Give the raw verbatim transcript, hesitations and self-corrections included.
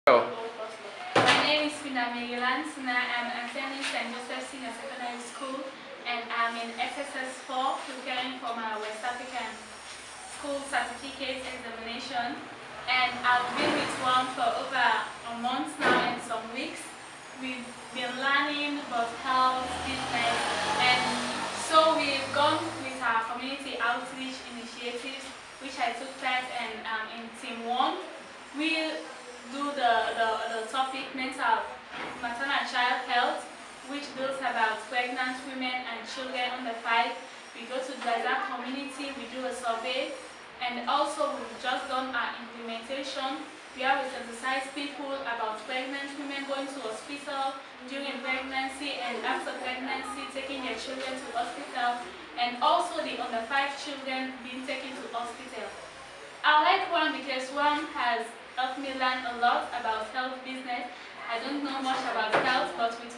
My name is Finda. I'm attending Saint Joseph Senior Secondary School, and I'm in S S S four preparing for my West African School Certificate examination. And I've been with WAMMs for over a month now and some weeks. We've been learning about health, business, and so we've gone with our community outreach initiatives, which I took part in um, in Team one. We do the, the, the topic mental, maternal and child health, which deals about pregnant women and children under five. We go to the exact community, we do a survey, and also we've just done our implementation where we sensitize people about pregnant women going to hospital during pregnancy and after pregnancy, taking their children to hospital, and also the under five children being taken to hospital. I like one because one has helped me learn a lot about health business. I don't know much about health, but with